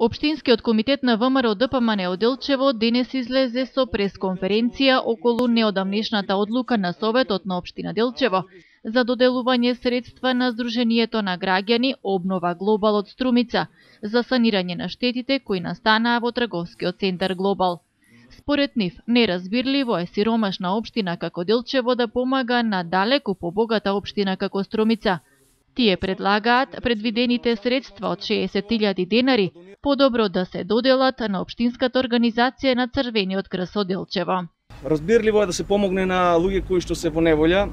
Општинскиот комитет на ВМРО ДПМН од Делчево денес излезе со пресконференција околу неодамнешната одлука на Советот на општина Делчево за доделување средства на Сдруженијето на граѓани Обнова Глобал од Струмица за санирање на штетите кои настанаа во трговскиот центар Глобал. Според нив, неразбирливо е сиромашна општина како Делчево да помага на далеку побогата општина како Струмица. Тие предлагаат предвидените средства од 60.000 денари подобро да се доделат на општинската организација на Црвениот крст од Делчево. Разбирливо е да се помогне на луѓе кои што се во неволја.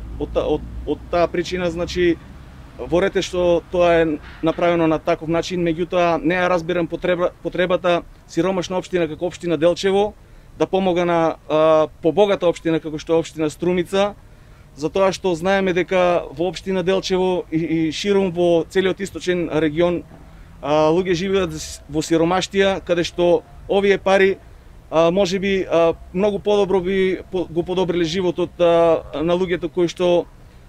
Од таа причина, значи, ворете што тоа е направено на таков начин, меѓутоа не ја разбирам потребата сиромашна општина како општина Делчево да помога на побогата општина како што е општина Струмица, затоа што знаеме дека во општина Делчево и ширум во целиот источен регион луѓе живеат во сиромаштија, каде што овие пари можеби многу подобро би го подобриле животот на луѓето кои што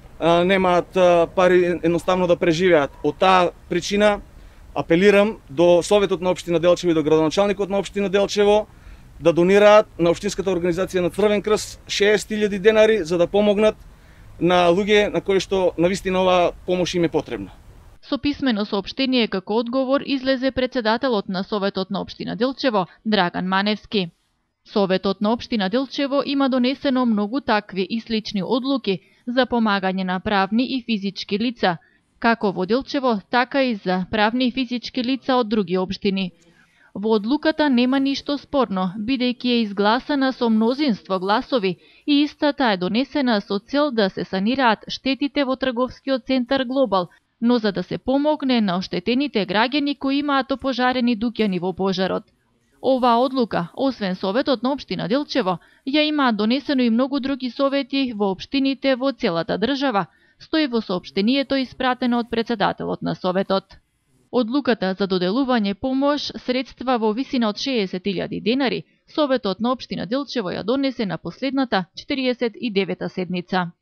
немаат пари едноставно да преживеат. Од таа причина апелирам до Советот на општина Делчево и до градоначалникот на општина Делчево да донираат на општинската организација на Црвен крст 60.000 денари за да помогнат на луѓе на кои што навистина оваа помош им е потребна. Со писмено соопштение како одговор излезе председателот на Советот на општина Делчево Драган Маневски. Советот на општина Делчево има донесено многу такви и слични одлуки за помагање на правни и физички лица, како во Делчево, така и за правни и физички лица од други општини. Во одлуката нема ништо спорно, бидејќи е изгласана со мнозинство гласови и истата е донесена со цел да се санираат штетите во трговскиот центар Глобал, но за да се помогне на оштетените граѓани кои имаат опожарени дуќани во пожарот. Оваа одлука, освен Советот на општина Делчево, ја имаат донесено и многу други совети во општините во целата држава, стои во соопштението испратено од председателот на Советот. Одлуката за доделување помош средства во висина од 60.000 денари, Советот на општина Делчево ја донесе на последната 49-та седница.